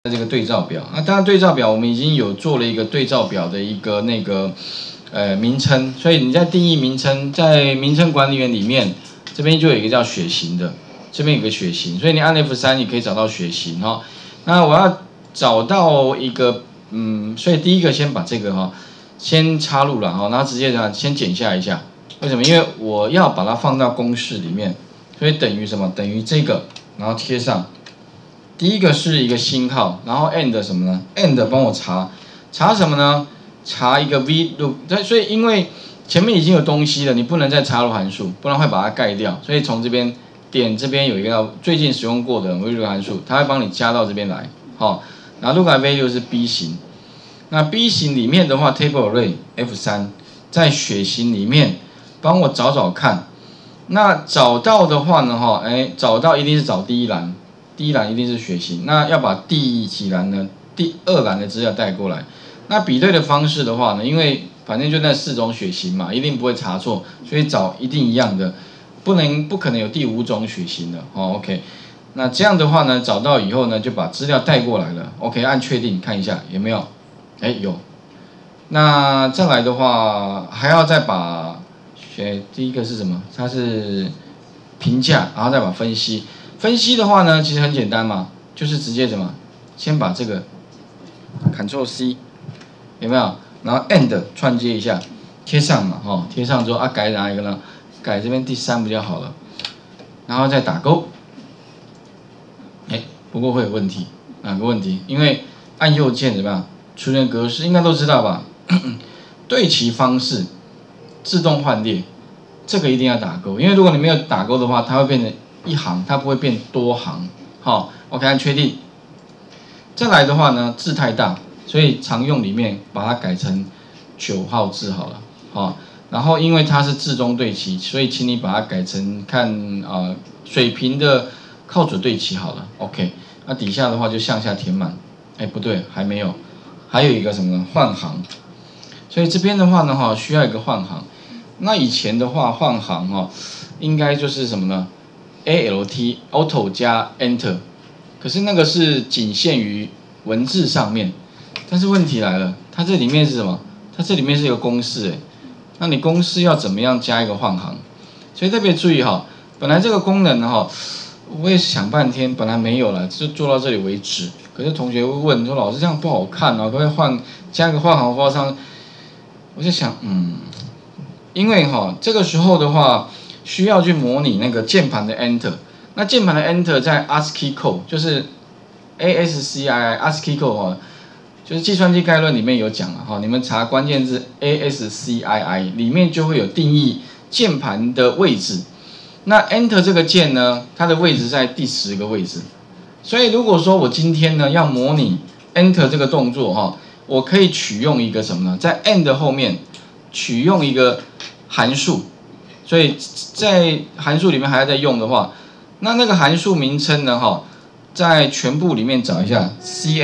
这个对照表，那当然对照表我们已经有做了一个对照表的一个名称，所以你在定义名称，在名称管理员里面，这边就有一个叫血型的，这边有个血型，所以你按 F3你可以找到血型哈。那我要找到一个所以第一个先把这个先插入了哈，然后直接先剪下一下，为什么？因为我要把它放到公式里面，所以等于什么？等于这个，然后贴上。第一个是一个星号，然后 and 什么呢 ？and 帮我查什么呢？查一个 v loop， 所以因为前面已经有东西了，你不能再插入函数，不然会把它盖掉。所以从这边点这边有一个最近使用过的 v loop 函数，它会帮你加到这边来，好，然后 look at value 是 B 型，那 B 型里面的话 table array F3， 在血型里面帮我找看，那找到的话呢找到一定是找第一栏。第一栏一定是血型，那要把第几栏呢？第二栏的资料带过来。那比对的方式的话呢，因为反正就那4种血型嘛，一定不会查错，所以找一定一样的，不可能有第5种血型的。OK， 那这样的话呢，找到以后呢，就把资料带过来了。OK， 按确定看一下有没有？有。那再来的话，还要再把第一个是什么？它是评价，然后再把分析。分析的话呢，其实很简单嘛，就是直接先把这个 Ctrl C 有没有？然后 and 串接一下，贴上嘛，贴上之后改哪一个呢？改这边第3比较好了，然后再打勾。不过会有问题，哪个问题？因为按右键怎么样？出现格式应该都知道吧？对齐方式自动换列，这个一定要打勾，因为如果你没有打勾的话，它会变成一行，它不会变多行。好 ，OK， 按确定。再来的话呢，字太大，所以常用里面把它改成9号字好了。好，然后因为它是字中对齐，所以请你把它改成水平的靠左对齐好了。OK， 那底下的话就向下填满。不对，还没有，还有一个什么呢？换行。所以这边的话呢，需要一个换行。那以前的话换行应该就是什么呢？ALT Auto 加 Enter， 可是那个是仅限于文字上面，但是问题来了，它这里面是什么？它这里面是一个公式那你公式要怎么样加一个换行？所以特别注意本来这个功能我也想半天，本来没有了，就做到这里为止。可是同学会问说，老师这样不好看可不可以加一个换行符号上？我就想因为这个时候的话。需要去模拟那个键盘的 Enter， 那键盘的 Enter 在 ASCII code 就是 ASCII ASCII code 就是计算机概论里面有讲了你们查关键字 ASCII 里面就会有定义键盘的位置。那 Enter 这个键呢，它的位置在第10个位置，所以如果说我今天呢要模拟 Enter 这个动作我可以取用一个什么呢？在 and 后面取用一个函数。所以在函数里面还要再用的话，那个函数名称呢在全部里面找一下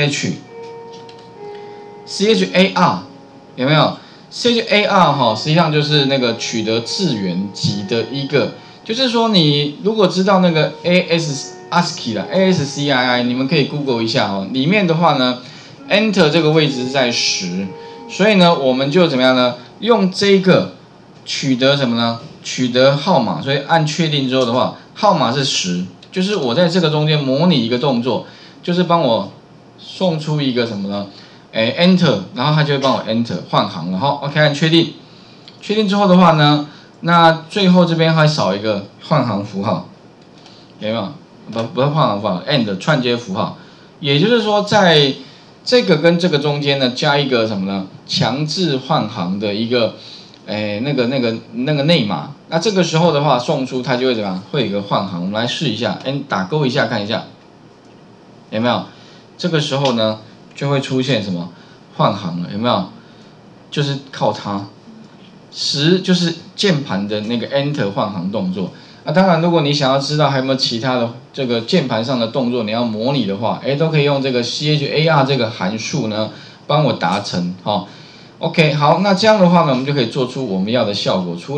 CHAR 有没有 ？CHAR 实际上就是那个取得字元集的一个，就是说你如果知道那个 ASCII 啦 ASCII， 你们可以 Google 一下里面的话呢 ，Enter 这个位置是在10，所以呢我们就怎么样呢？用这个取得什么呢？取得号码，所以按确定之后的话，号码是10，就是我在这个中间模拟一个动作，就是帮我送出一个什么呢？Enter， 然后它就会帮我 Enter 换行了。好 ，OK， 按确定。确定之后的话呢，那最后这边还少一个换行符号，有没有？不是换行符号 ，and 串接符号，也就是说在这个跟这个中间呢，加一个什么呢？强制换行的一个。那个内码，那这个时候的话送出它就会怎么样？会有一个换行，我们来试一下，打勾一下看一下，有没有？这个时候呢就会出现什么换行了，有没有？就是靠它10就是键盘的那个 Enter 换行动作。当然，如果你想要知道还有没有其他的这个键盘上的动作你要模拟的话，都可以用这个 CHAR 这个函数呢帮我达成OK， 好，那这样的话呢，我们就可以做出我们要的效果出来。